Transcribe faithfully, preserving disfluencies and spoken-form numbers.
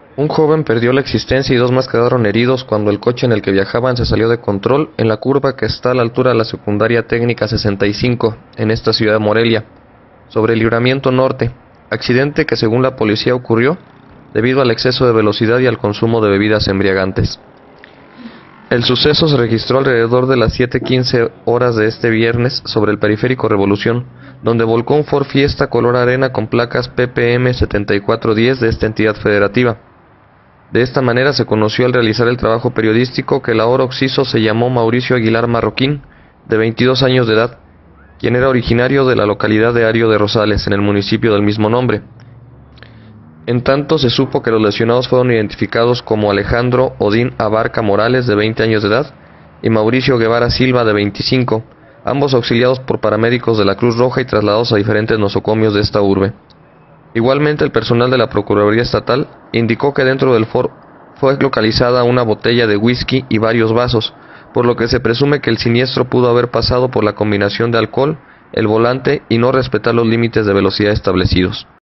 Un joven perdió la existencia y dos más quedaron heridos cuando el coche en el que viajaban se salió de control en la curva que está a la altura de la Secundaria Técnica sesenta y cinco, en esta ciudad de Morelia, sobre el Libramiento Norte, accidente que según la policía ocurrió debido al exceso de velocidad y al consumo de bebidas embriagantes. El suceso se registró alrededor de las siete quince horas de este viernes sobre el Periférico Revolución, donde volcó un Ford Fiesta color arena con placas P P M setenta y cuatro diez de esta entidad federativa. De esta manera se conoció al realizar el trabajo periodístico que el ahora occiso se llamó Mauricio Aguilar Marroquín, de veintidós años de edad, quien era originario de la localidad de Ario de Rosales, en el municipio del mismo nombre. En tanto, se supo que los lesionados fueron identificados como Alejandro Odín Abarca Morales, de veinte años de edad, y Mauricio Guevara Silva, de veinticinco, ambos auxiliados por paramédicos de la Cruz Roja y trasladados a diferentes nosocomios de esta urbe. Igualmente, el personal de la Procuraduría Estatal indicó que dentro del Ford fue localizada una botella de whisky y varios vasos, por lo que se presume que el siniestro pudo haber pasado por la combinación de alcohol, el volante y no respetar los límites de velocidad establecidos.